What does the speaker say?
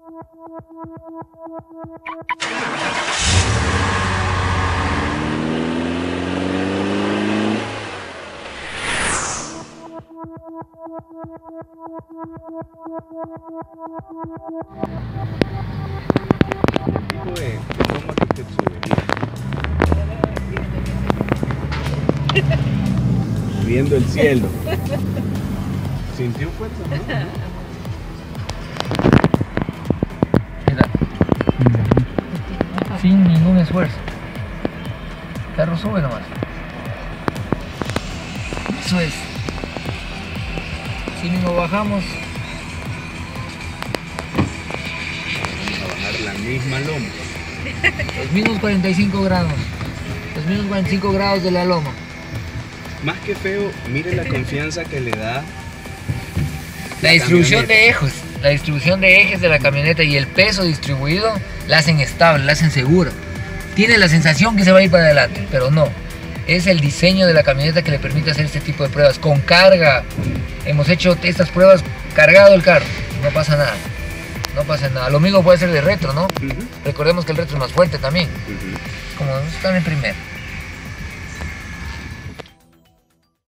El tipo de loma que usted sube. Viendo el cielo. ¿Sintió fuerza, no? Mira. Sin ningún esfuerzo. El carro sube nomás. Eso es. Si mismo bajamos. Vamos a bajar la misma loma. Los mismos 45 grados. Los mismos 45 grados de la loma. Más que feo, mire la confianza que le da La distribución de ejes. La distribución de ejes de la camioneta y el peso distribuido la hacen estable, la hacen segura. Tiene la sensación que se va a ir para adelante, pero no. Es el diseño de la camioneta que le permite hacer este tipo de pruebas. Con carga. Hemos hecho estas pruebas cargado el carro. No pasa nada. No pasa nada. Lo mismo puede ser de retro, ¿no? Recordemos que el retro es más fuerte también. Como están en primera.